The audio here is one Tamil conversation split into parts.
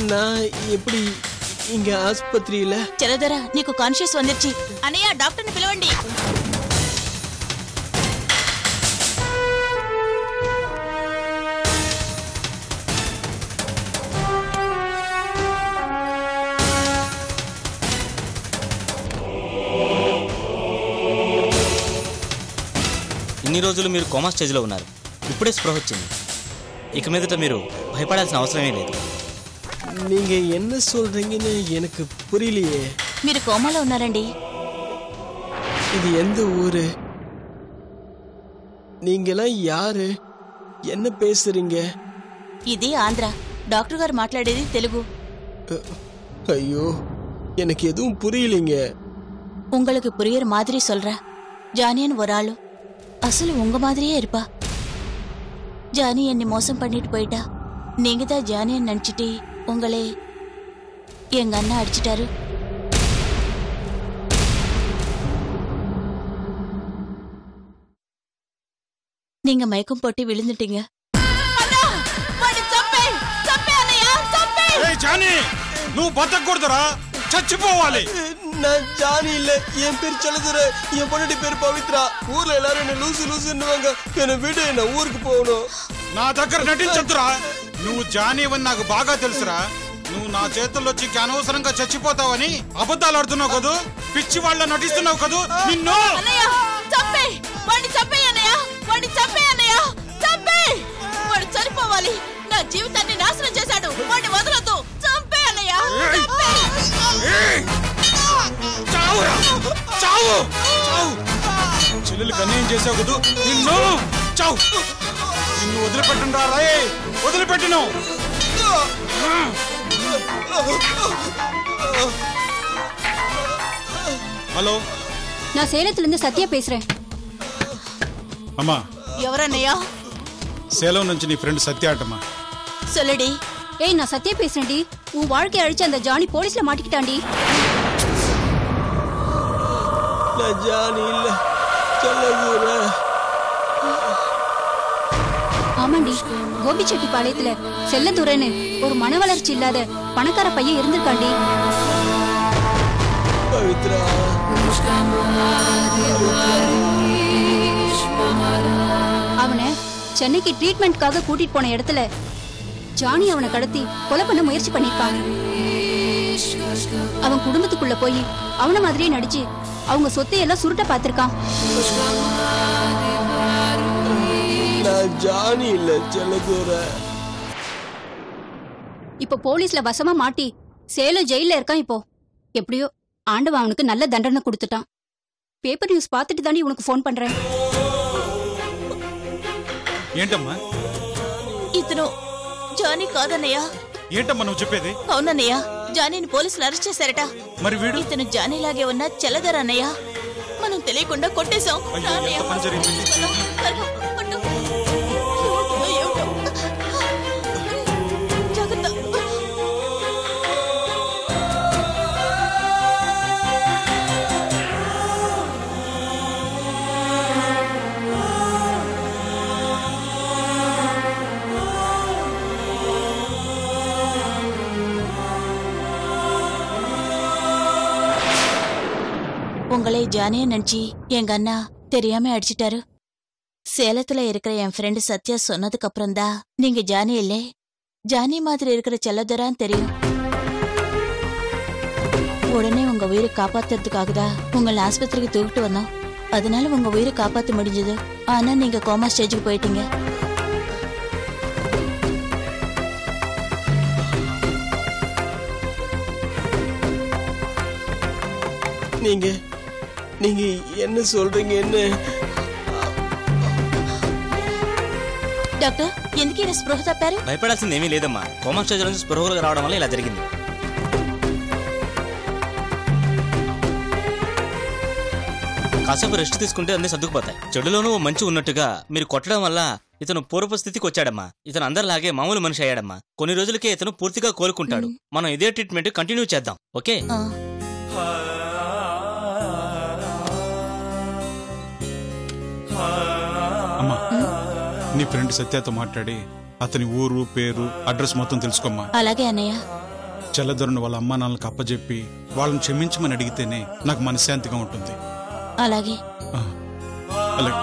நான் எப்படி இங்க ஆஸ்பத்திரியில? செல்லதுரை నీకు కాన్షియస్ வந்துருச்சு. అన్నయ్య డాక్టర్ని పిలవండి. ఇన్ని రోజులు మీరు కోమా స్టేజ్లో ఉన్నారు. ఇప్పుడే స్పృహ వచ్చింది. ఇక మీదట మీరు భయపడాల్సిన అవసరమే లేదు. நீங்க என்ன சொல்றீங்கன்னு எனக்கு புரியலையே. మీరు కోమాలో ఉన్నారండి. இது எந்த ஊரு? நீங்கெல்லாம் யாரு? என்ன பேசுறீங்க? ఇది ఆంధ్ర. డాక్టర్ గారు మాట్లాడేది తెలుగు. ஐயோ, எனக்கு எதுவும் புரியலைங்க. உங்களுக்கு புரியற மாதிரி சொல்ற. ஜானியன் ஒரு ஆளு அசలు உங்க மாதிரியே இருப்பா. ஜானி என்னை மோசம் பண்ணிட்டு போயிட்டா. நீங்க தான் ஜானியன் நினைச்சிட்டு உங்களே எங்க அண்ணா அடிச்சிட்டாரு. நீங்க மயக்கம் போட்டு விழுந்துட்டீங்க. నువ్వు బతకూడదురా, చచ్చిపోవాలి. நான் ஜானி இல்ல, என் பேர் செல்லதுரை. என் பொண்ணு பேர் பவித்ரா. ஊர்ல எல்லாரும் என்ன லூசு லூசுன்னுவாங்க. என்ன விடு, நான் ஊருக்கு போகணும். నా దగ్గర నటించొద్దురా. నువ్వు జానీ అని నాకు బాగా తెలుసురా. నువ్వు నా చేతుల్లో చిక్కి అనవసరంగా చచ్చిపోతావని అబద్ధాలు ఆడుతున్నావు కదూ, పిచ్చి వాళ్ళ నటిస్తున్నావు కదూ. నిన్ను చనిపోవాలి. నా జీవితాన్ని నాశనం చేశాడు. వాడిని వదలొద్దు. చంపే అన్నయ్య. చెల్లెలకు అన్యాయం చేసావు కదూ. నిన్ను చావు. నిన్ను వదిలిపెట్టను రా. వదిలిపెట్టను. హలో, நான் சேலத்துல இருந்து சத்யா பேசுறேன். అమ్మా, ఎవరన్నయ్యా? சேலம் నుంచి నీ ఫ్రెండ్ సత్య ఆటమ్మా. சொல்லுடி. ஏய், நான் சத்யா பேசுறேன்டி. உன் வாழ்க்கையை அழிச்சு அந்த ஜானி போலீஸ்ல மாட்டிக்கிட்டான்டி. நான் ஜானி இல்ல, செல்லதுரை. ஆமாண்டி, கோபிச்செட்டிப்பாளையத்துல செல்லதுரைன்னு ஒரு மன வளர்ச்சி இல்லாத பணக்கார பையன் இருந்திருக்காண்டி. பவித்ரா, அவனை சென்னைக்கு ட்ரீட்மெண்ட்காக கூட்டிட்டு போன இடத்துல ஜானி அவனை கடத்தி கொலை பண்ண முயற்சி பண்ணிருப்பாங்க. அவன் குடும்பத்துக்குள்ள போய் அவன மாதிரியே நடிச்சு அவங்க சொத்தை எல்லாம் சுருட்ட பாத்திருக்கான். நான் ஜானி இல்ல, செல்லதுரை. இப்ப போலீஸ்ல வசமா மாட்டி சேலம் ஜெயில இருக்கான். இப்போ எப்படியோ ஆண்டவன் அவனுக்கு நல்ல தண்டனை கொடுத்துட்டான். பேப்பர் நியூஸ் பார்த்துட்டு தாண்டி உனக்கு போன் பண்றேன். ఏంటమ్మా? ఇతను జానీ కాదన్నయ్య. ఏంటమ్మా నువ్వు చెప్పేది? అవునన్నయ్య, జానీని పోలీసులు అరెస్ట్ చేశారట. మరి వీడు? ఇతను జానీలాగే ఉన్న చెల్లదురై అన్నయ్య. మనం తెలియకుండా కొట్టేశాం. உங்களை ஜானிய நினைச்சி எங்க அண்ணா தெரியாம அடிச்சிட்டாரு. சேலத்துல இருக்கிற என் ஃப்ரெண்டு சத்யா சொன்னதுக்கு அப்புறம் தான் நீங்க ஜானி இல்லே, ஜானி மாதிரி இருக்கிற செல்லதுரான்னு தெரியும். உடனே உங்க உயிரை காப்பாத்துறதுக்காக தான் உங்களை ஆஸ்பத்திரிக்கு தூக்கிட்டு வந்தோம். அதனால உங்க உயிரை காப்பாத்த முடிஞ்சது. ஆனா நீங்க கோமா ஸ்டேஜுக்கு போயிட்டீங்க. நீங்க என்ன சொல்றீங்க? என்ன డాక్టర్, ఎందుకు ఇలా స్పృహ తప్పారు? భయపడాల్సింది ఏమీ లేదమ్మా. కోమా స్టేజ్ నుంచి స్పృహలోకి రావడం వల్ల ఇలా జరిగింది. కాసేపు రెస్ట్ తీసుకుంటే అన్ని సర్దుకుపోతాయి. చెడులోనూ మంచి ఉన్నట్టుగా మీరు కొట్టడం వల్ల ఇతను పూర్వ స్థితికి వచ్చాడమ్మా. ఇతను అందరిలాగే మామూలు మనిషి అయ్యాడమ్మా. కొన్ని రోజులకే ఇతను పూర్తిగా కోలుకుంటాడు. మనం ఇదే ట్రీట్మెంట్ కంటిన్యూ చేద్దాం. ఓకే? అమ్మా, నీ ఫ్రెండ్ సత్యతో మాట్లాడి అతని ఊరు, పేరు, అడ్రస్ మొత్తం తెలుసుకోమ్మా. అలాగే అన్నయ్య. చెల్లదొరని వాళ్ళ అమ్మా నాన్నలకు అప్పచెప్పి వాళ్ళని క్షమించమని అడిగితేనే నాకు మనశ్శాంతిగా ఉంటుంది. అలాగే. అలాగే.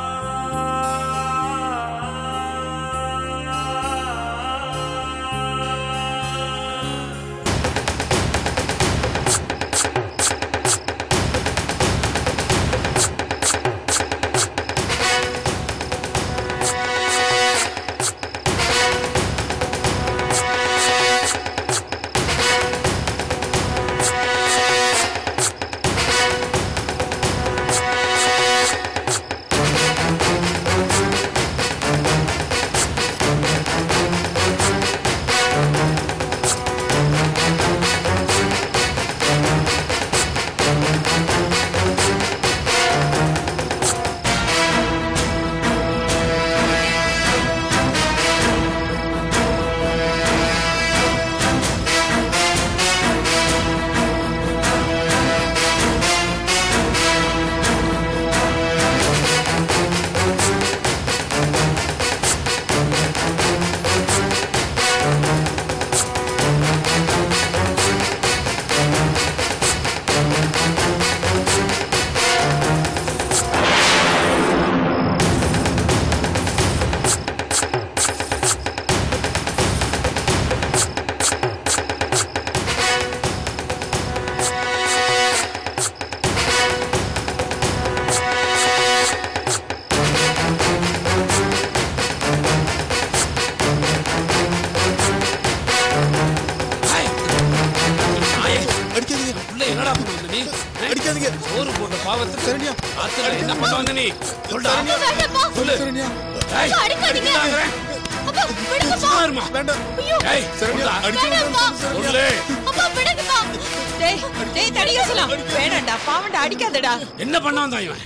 என்ன பண்ணான் இவன்?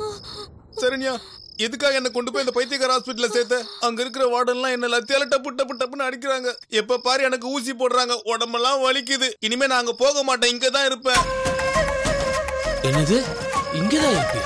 சரண்யா, எதுக்காக என்ன கொண்டு போய் இந்த பைத்தியக்கார ஹாஸ்பிட்டல்ல சேர்த்த? அங்க இருக்கிற வார்டன்லாம் என்ன லத்தியால டப்பு டப்பு டப்புன்னு அடிக்கிறாங்க. எப்ப பாரு எனக்கு ஊசி போடுறாங்க, உடம்பெல்லாம் வலிக்குது. இனிமே நான் அங்க போக மாட்டேன், இங்கதான் இருப்பேன். என்னது? இங்கதான் இருப்பியா?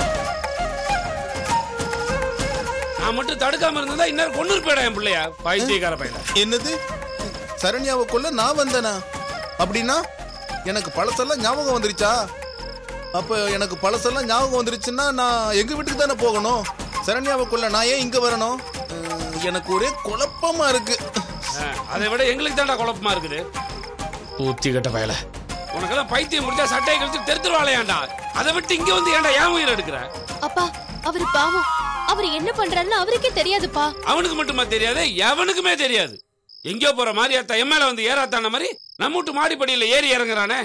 நான் மட்டும் தடுக்காம இருந்தா இன்னொரு கொண்டு இருப்பேடா என் பிள்ளையா, பைத்தியக்கார பையன். என்னது? சரண்யாவை கொல்ல நான் வந்தேனா? அப்படின்னா எனக்கு பழசெல்லாம் ஞாபகம் வந்துருச்சா? அப்ப எனக்கு பழசெல்லாம் ஞாபகம் வந்துருச்சுன்னா நான் எங்க வீட்டுக்கு தானே போகணும். சரண்யாவை கொல்ல நான் ஏன் இங்க வரணும்? எனக்கு ஒரே குழப்பமா இருக்கு. அதை விட எங்களுக்கு தான்டா குழப்பமா இருக்குது. பூத்தி கட்ட பயல, உனக்கெல்லாம் பைத்தியம் முடிஞ்சா சட்டையை கழிச்சு தெருத்துருவாளையாண்டா. அதை விட்டு இங்க வந்து ஏன்டா ஏன் உயிர் எடுக்கிற? அப்பா, அவரு பாவம். அவர் என்ன பண்றாருன்னு அவருக்கே தெரியாதுப்பா. அவனுக்கு மட்டுமா தெரியாது, எவனுக்குமே தெரியாது. எங்கயோ போற மாதிரி அத்த என் மேல வந்து ஏறாத்தான மாதிரி நம்ம வீட்டு மாடிப்படியில ஏறி இறங்குறானே.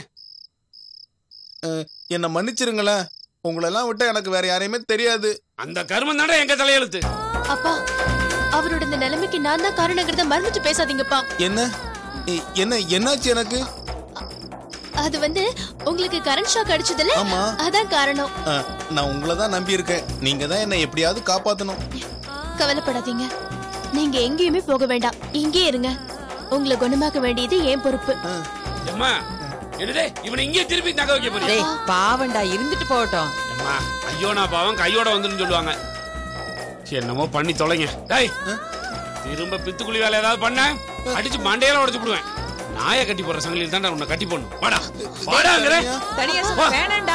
என்ன மன்னிச்சிருங்களேன், உங்களெல்லாம் விட்டா எனக்கு வேற யாரையுமே தெரியாது. அந்த கர்மம் தானே எங்க தலையெழுத்து. அப்பா, அவரோட இந்த நிலைமைக்கு நான் தான் காரணங்கிறத மறந்துட்டு பேசாதீங்கப்பா. என்ன என்ன என்னாச்சு எனக்கு? அது வந்து உங்களுக்கு கரண்ட் ஷாக் அடிச்சதுல, அதான் காரணம். நான் உங்களை தான் நம்பி இருக்கேன். நீங்க தான் என்ன எப்படியாவது காப்பாத்தணும். கவலைப்படாதீங்க, நீங்க எங்கேயுமே போக வேண்டாம், இங்கே இருங்க. உங்களை குணமாக்க வேண்டியது என் பொறுப்பு. அம்மா, என்னடே இவனை இங்கே திருப்பி தக்க வைக்க போறீங்க? டேய், பாவண்டா, இருந்துட்டு போகட்டும். அம்மா, ஐயோ நான் பாவம் கையோட வந்துன்னு சொல்லுவாங்க. என்னமோ பண்ணி தொலைங்க. டேய், திரும்ப பித்துக்குழி வேலை ஏதாவது பண்ண அடிச்சு மண்டையில உடைச்சு விடுவேன். நாயை கட்டி போடுற சங்கிலியில் தான்டா உன்னை கட்டி போடணும். வாடா வாடாங்கறேன். தனியா வேணாண்டா.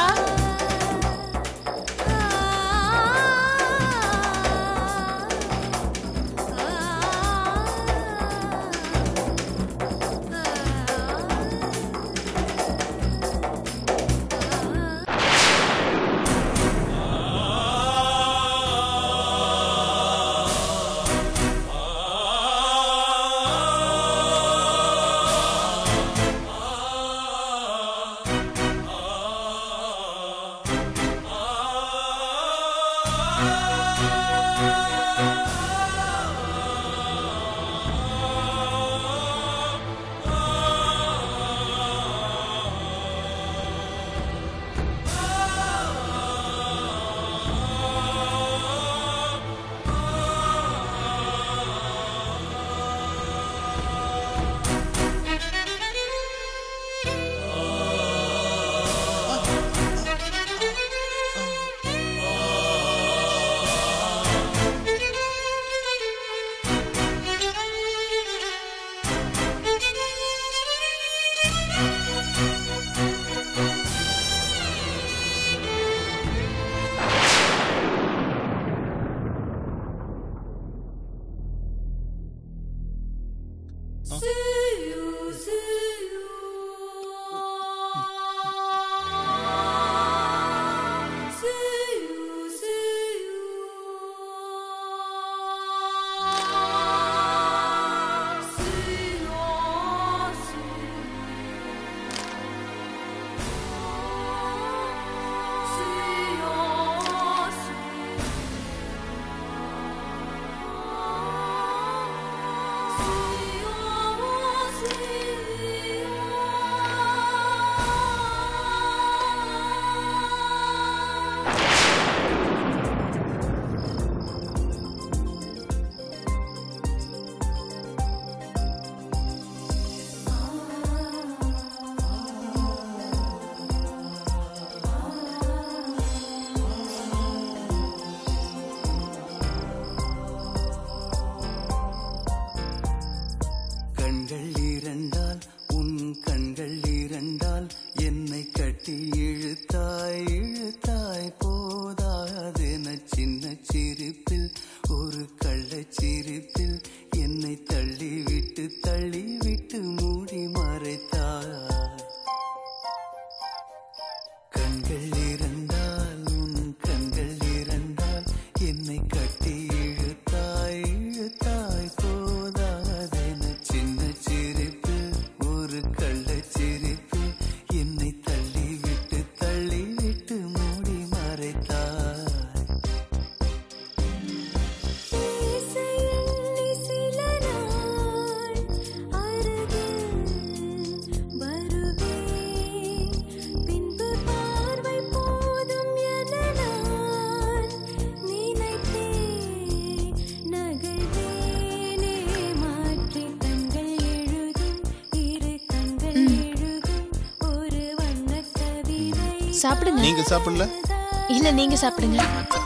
சாப்பிடுங்க. நீங்க சாப்பிடல? இல்ல நீங்க சாப்பிடுங்க.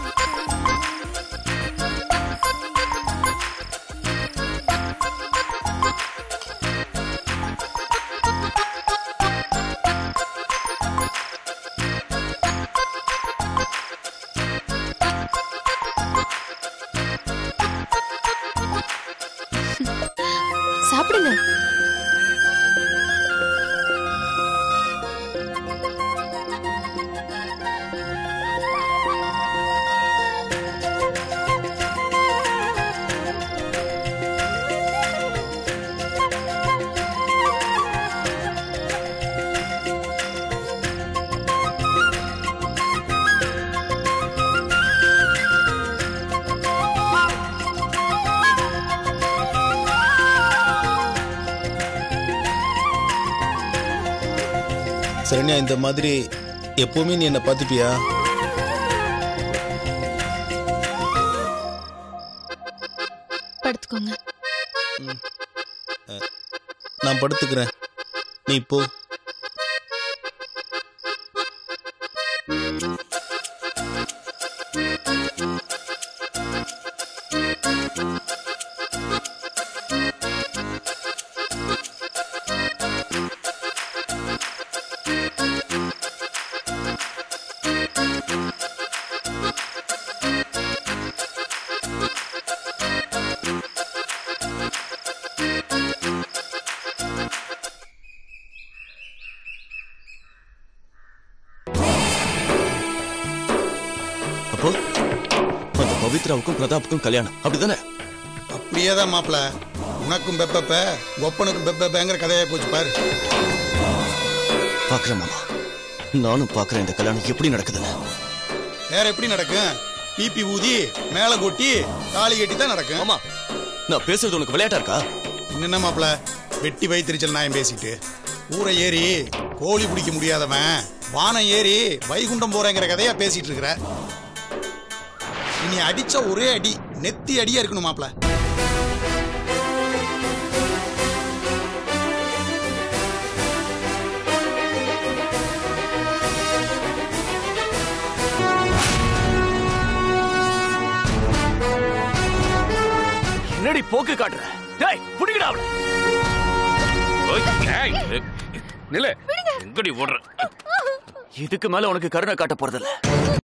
சாப்பிடுங்க. சரண்யா, இந்த மாதிரி எப்பவுமே நீ என்ன பாத்துப்பியா? படுத்துக்கோங்க. நான் படுத்துக்கிறேன், நீ போ. அப்போ அந்த பவித்ராவுக்கும் பிரதாப்புக்கும் கல்யாணம் அப்படிதானே? அப்படியேதான் மாப்பிள. உனக்கும் பெப்ப ஒப்பனுக்கும் பெப்பங்கிற கதையா போச்சு பாரு. பாக்குறேன் மாமா, நானும் பாக்குறேன் இந்த கல்யாணம் எப்படி நடக்குதுன்னு. வேற எப்படி நடக்கும்? பிபி ஊதி மேல கொட்டி தாலி கட்டி தான் நடக்கும். ஆமா, நான் பேசுறது உனக்கு விளையாட்டா இருக்கா? என்ன மாப்பிள, வெட்டி வைத்திருச்சல் நாயம் பேசிட்டு ஊரை ஏறி கோழி பிடிக்க முடியாதவன் வானம் ஏறி வைகுண்டம் போறேங்கிற கதையா பேசிட்டு இருக்கிற. இனி அடிச்ச ஒரே அடி நெத்தி அடியா இருக்கணும் மாப்பிள. என்னடி போக்கு காட்டுற? டேய் புடிங்கடா அவளை. நில எங்கடி ஓடுற? இதுக்கு மேல உனக்கு கருணை காட்ட போறதில்ல.